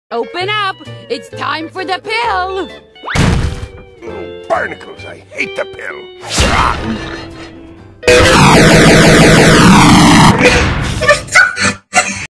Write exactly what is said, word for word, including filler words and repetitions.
Open up! It's time for the pill! Barnacles, I hate the pill.